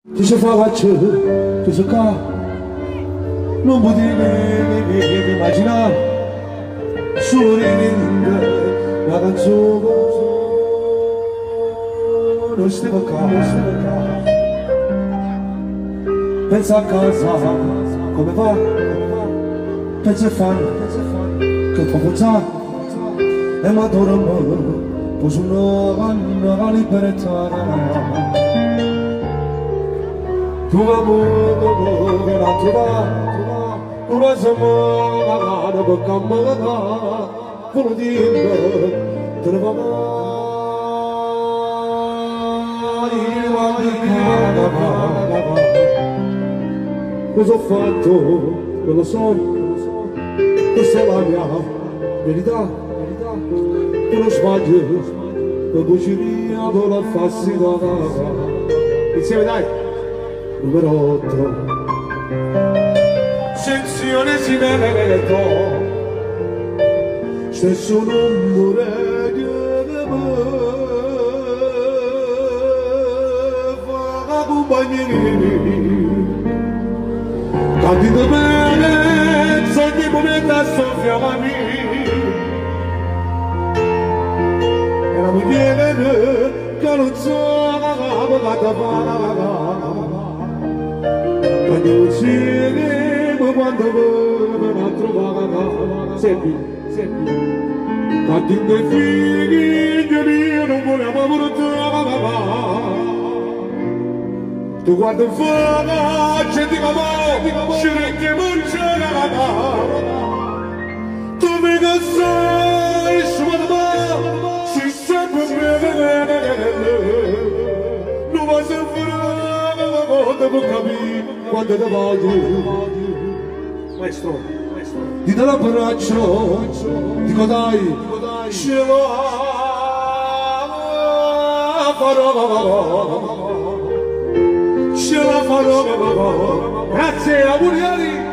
Tu se face, tu se ca, non potevi immaginare, sorridendo la canzone, non stava qua, pensa a casa, come va, pensa a fare, che può pensare, e mi adoro, poi una libertà. Tu amore che la trova, una semana per camminare, con un dimmi, te ne va mai, cosa ho fatto, non lo so, questa è la mia verità, uno sbaglio, per bucceria, per la falsità, insieme dai! Numero 8 sezione Sineto stesso numero di me fa compagnia tanti di bene ogni momento soffiami e la moglie che non so quando uccidemo, quando me la trovava, senti, quando i figli io non volevo portare, tu guarda fuori, c'è di mamma, ci reggiamo in cielo, tu mi cassai, si sempre bene, non va sempre devo capire quando te voglio maestro ti do l'abbraccio dico dai ce la farò grazie auguri